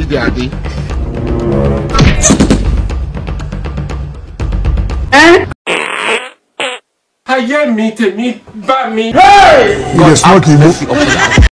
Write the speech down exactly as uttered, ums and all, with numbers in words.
dey adi. Eh? Ayé mi tèmi bá mi. Hey! You dey smoke, you